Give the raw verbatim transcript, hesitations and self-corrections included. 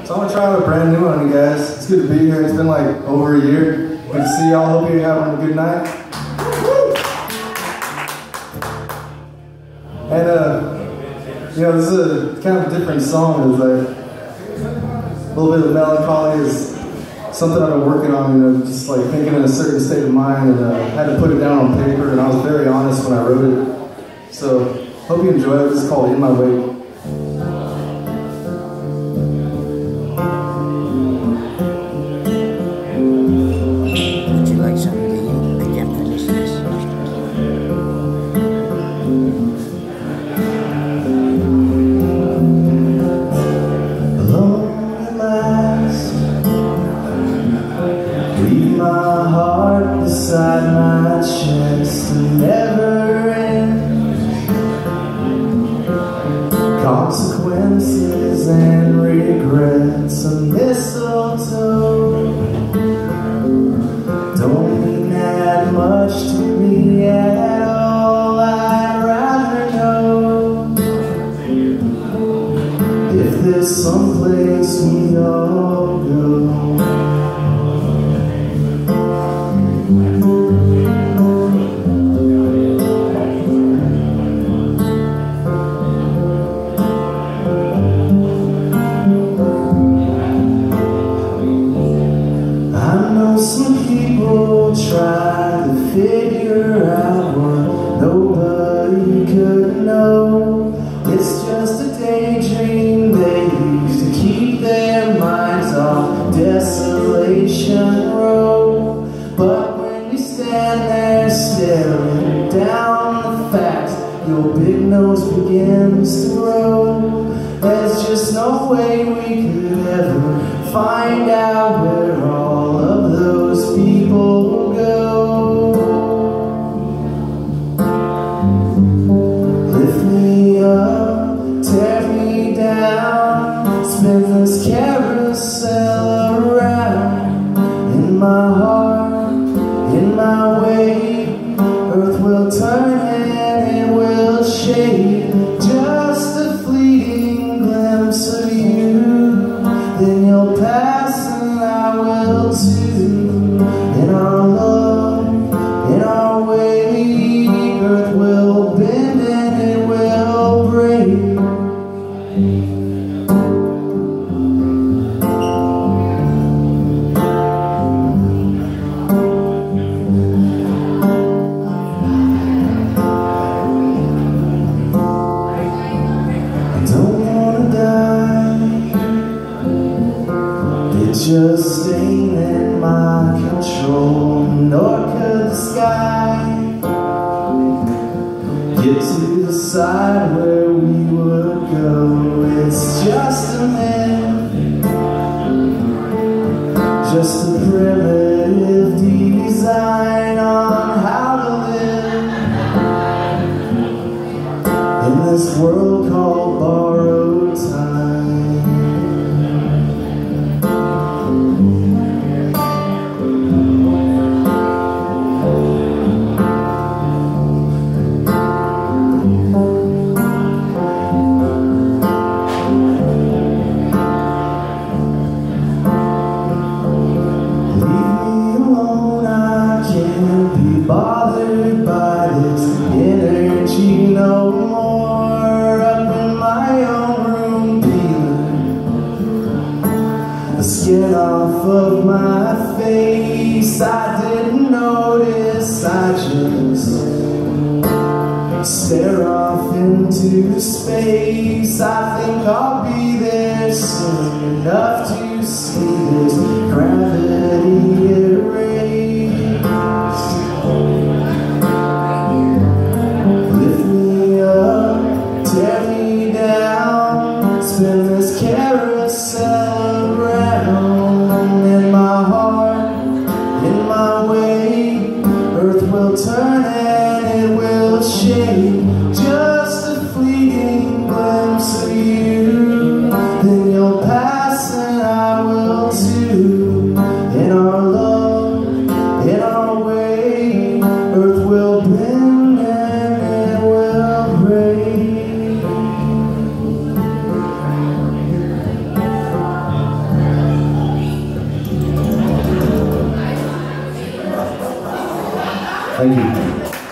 So I'm gonna try out a brand new one, you guys. It's good to be here. It's been like over a year. Good to see y'all. Hope you're having a good night. Woo! And uh, you know, this is a kind of a different song. It's like a little bit of melancholy. Is something I've been working on. You know, just like thinking in a certain state of mind, and uh, had to put it down on paper. And I was very honest when I wrote it. So hope you enjoy it. This is called "In My Wake." Beside my chest, never end. Consequences and regrets, a mistletoe don't mean that much to me at all. I'd rather know if there's someplace we all go. Some people try to figure out what nobody could know. It's just a daydream they use to keep their minds off Desolation Row. But when you stand there staring down the facts, your big nose begins to grow. There's just no way we could ever find out where all of those people go. Lift me up, tear me down, spin this carousel around. In my heart, in my way, earth will turn and it will shake. Just a fleeting glimpse of you, then you'll pass and I will too. In our love, in our way, earth will bend and it will break. I don't wanna die, it just ain't in my control, nor could the sky get to the side where we would go. It's just a myth, just a primitive design on how to live in this world called borrowed time. Bothered by this energy no more. Up in my own room, peeling the skin off of my face. I didn't notice, I just stare off into space. I think I'll be there soon enough to see this gravity erase. Tear me down, spin this carousel around. In my heart, in my way, earth will turn and it will shake. Just a fleeting glimpse of you, then you'll pass and I will too. In our love, Thank you.